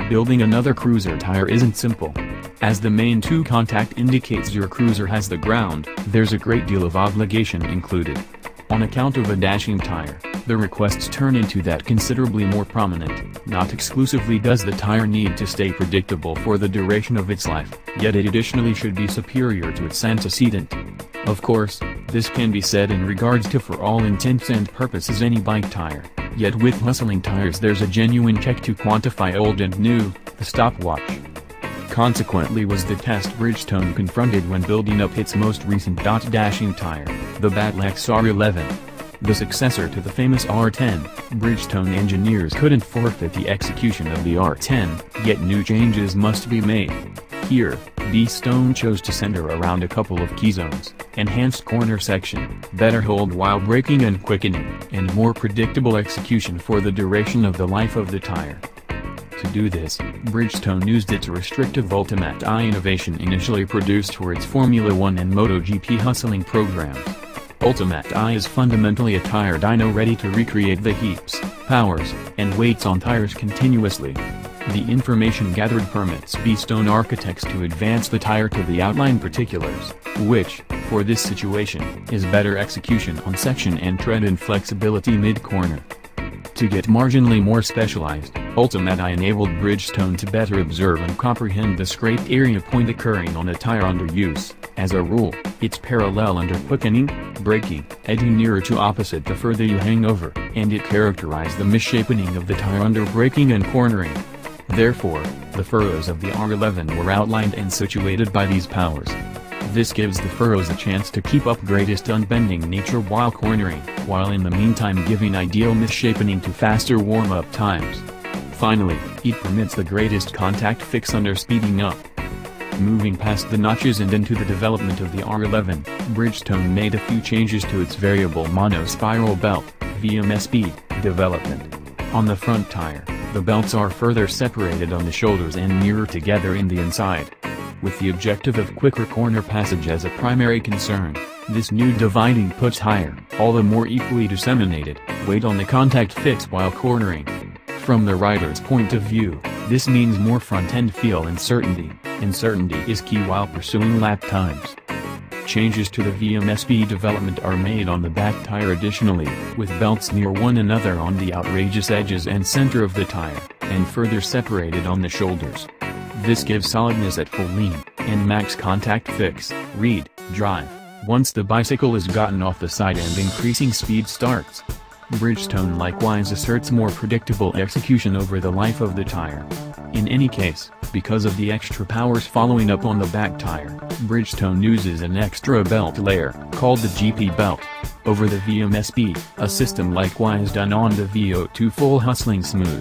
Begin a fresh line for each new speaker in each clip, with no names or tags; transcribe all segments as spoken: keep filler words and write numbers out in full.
Building another cruiser tire isn't simple. As the main two contact indicates your cruiser has the ground, there's a great deal of obligation included. On account of a dashing tire, the requests turn into that considerably more prominent. Not exclusively does the tire need to stay predictable for the duration of its life, yet it additionally should be superior to its antecedent. Of course, this can be said in regards to for all intents and purposes any bike tire, yet with hustling tires there's a genuine check to quantify old and new, the stopwatch. Consequently was the test Bridgestone confronted when building up its most recent dashing tire, the Battlex R eleven. The successor to the famous R ten, Bridgestone engineers couldn't forfeit the execution of the R ten, yet new changes must be made. Here, Bridgestone chose to center around a couple of key zones: enhanced corner section, better hold while braking and quickening, and more predictable execution for the duration of the life of the tire. To do this, Bridgestone used its restrictive Ultimat I innovation initially produced for its Formula One and MotoGP hustling programs. Ultimat I is fundamentally a tire dyno ready to recreate the heaps, powers, and weights on tires continuously. The information gathered permits Bridgestone architects to advance the tire to the outline particulars, which, for this situation, is better execution on section and tread and flexibility mid-corner. To get marginally more specialized, Ultimat I enabled Bridgestone to better observe and comprehend the scraped area point occurring on a tire under use. As a rule, it's parallel under quickening, braking, edging nearer to opposite the further you hang over, and it characterized the misshapening of the tire under braking and cornering. Therefore, the furrows of the R eleven were outlined and situated by these powers. This gives the furrows a chance to keep up greatest unbending nature while cornering, while in the meantime giving ideal misshapening to faster warm-up times. Finally, it permits the greatest contact fix under speeding up. Moving past the notches and into the development of the R eleven, Bridgestone made a few changes to its variable mono-spiral belt, V M S B, development. On the front tire, the belts are further separated on the shoulders and nearer together in the inside. With the objective of quicker corner passage as a primary concern, this new dividing puts higher, all the more equally disseminated, weight on the contact fix while cornering. From the rider's point of view, this means more front-end feel and certainty, and certainty is key while pursuing lap times. Changes to the V M S B development are made on the back tire additionally, with belts near one another on the outrageous edges and center of the tire, and further separated on the shoulders. This gives solidness at full lean, and max contact fix, read, drive, once the bicycle is gotten off the side and increasing speed starts. Bridgestone likewise asserts more predictable execution over the life of the tire. In any case, because of the extra powers following up on the back tire, Bridgestone uses an extra belt layer, called the G P belt, over the V M S B, a system likewise done on the V O two Full Hustling Smooth.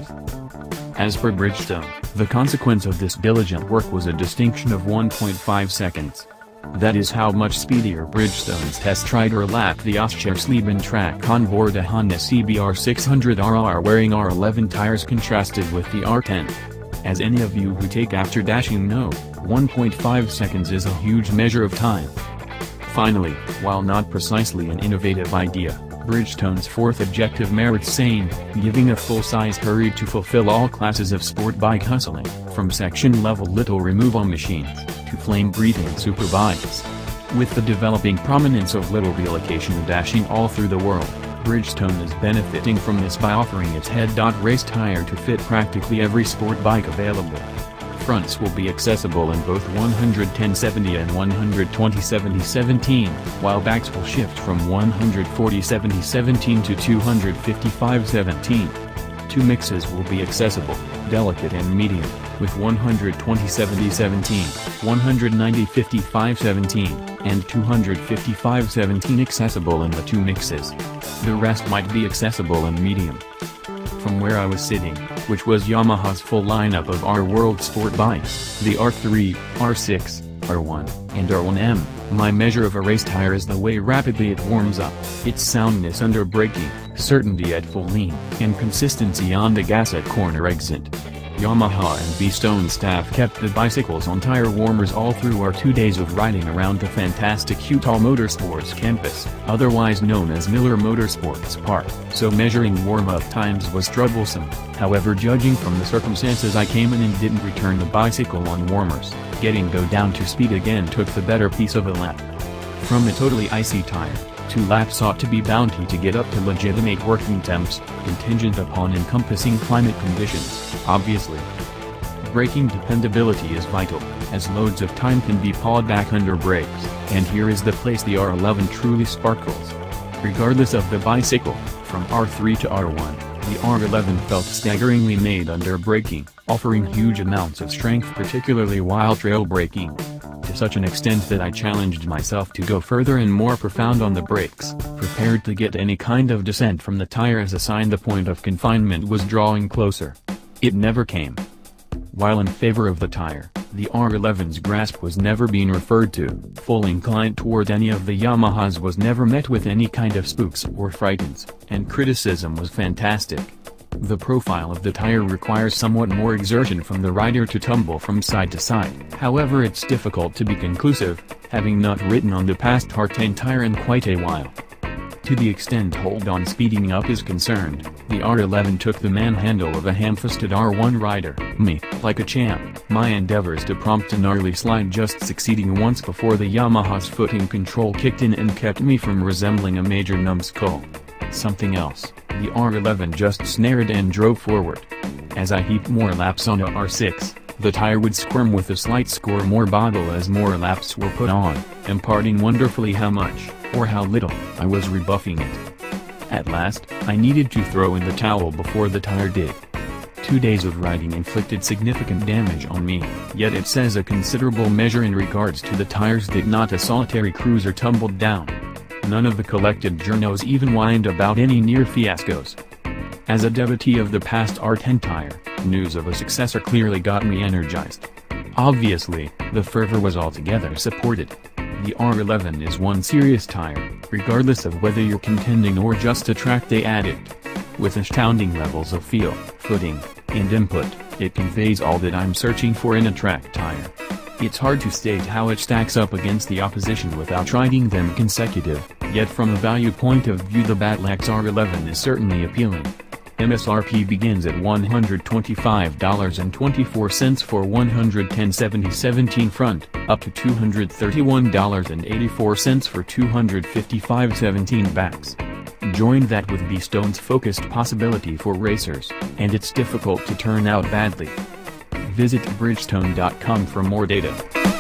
As per Bridgestone, the consequence of this diligent work was a distinction of one point five seconds. That is how much speedier Bridgestone's test rider lapped the Oschersleben track on board a Honda C B R six hundred R R wearing R eleven tires contrasted with the R ten. As any of you who take after dashing know, one point five seconds is a huge measure of time. Finally, while not precisely an innovative idea, Bridgestone's fourth objective merits saying, giving a full-size hurry to fulfill all classes of sport bike hustling, from section-level little removal machines, to flame-breathing superbikes. With the developing prominence of little relocation dashing all through the world, Bridgestone is benefiting from this by offering its head-race tire to fit practically every sport bike available. Fronts will be accessible in both one ten seventy and one twenty seventy seventeen, while backs will shift from one forty seventy seventeen to two fifty-five seventeen. Two mixes will be accessible, delicate and medium, with one twenty seventy seventeen, one ninety fifty-five seventeen, and two fifty-five seventeen accessible in the two mixes. The rest might be accessible in medium. From where I was sitting, which was Yamaha's full lineup of R World sport bikes, the R three, R six, R one, and R one M, my measure of a race tire is the way rapidly it warms up, its soundness under braking, certainty at full lean, and consistency on the gas at corner exit. Yamaha and B-Stone staff kept the bicycles on tire warmers all through our two days of riding around the fantastic Utah Motorsports campus, otherwise known as Miller Motorsports Park, so measuring warm-up times was troublesome. However, judging from the circumstances, I came in and didn't return the bicycle on warmers. Getting go down to speed again took the better piece of a lap. From a totally icy tire, two laps ought to be bounty to get up to legitimate working temps, contingent upon encompassing climate conditions, obviously. Braking dependability is vital, as loads of time can be pawed back under brakes, and here is the place the R eleven truly sparkles. Regardless of the bicycle, from R three to R one, the R eleven felt staggeringly made under braking, offering huge amounts of strength particularly while trail braking. To such an extent that I challenged myself to go further and more profound on the brakes, prepared to get any kind of descent from the tire as a sign the point of confinement was drawing closer. It never came. While in favor of the tire, the R eleven's grasp was never being referred to, full inclined toward any of the Yamahas was never met with any kind of spooks or frightens, and criticism was fantastic. The profile of the tire requires somewhat more exertion from the rider to tumble from side to side. However, it's difficult to be conclusive, having not ridden on the past R ten tire in quite a while. To the extent hold-on speeding up is concerned, the R eleven took the manhandle of a ham-fisted R one rider, me, like a champ, my endeavors to prompt a gnarly slide just succeeding once before the Yamaha's footing control kicked in and kept me from resembling a major numbskull. Something else, the R eleven just snared and drove forward. As I heaped more laps on a R six, the tire would squirm with a slight score more bottle as more laps were put on, imparting wonderfully how much, or how little, I was rebuffing it. At last, I needed to throw in the towel before the tire did. Two days of riding inflicted significant damage on me, yet it says a considerable measure in regards to the tires that not a solitary cruiser tumbled down. None of the collected journos even whined about any near fiascos. As a devotee of the past R ten tire, news of a successor clearly got me energized. Obviously, the fervor was altogether supported. The R eleven is one serious tire, regardless of whether you're contending or just a track day addict. With astounding levels of feel, footing, and input, it conveys all that I'm searching for in a track tire. It's hard to state how it stacks up against the opposition without riding them consecutive, yet from a value point of view the Battlex R eleven is certainly appealing. M S R P begins at one hundred twenty-five dollars and twenty-four cents for one hundred ten seventy seventeen front, up to two hundred thirty-one dollars and eighty-four cents for two hundred fifty-five seventeen backs. Join that with B-Stone's focused possibility for racers, and it's difficult to turn out badly. Visit Bridgestone dot com for more data.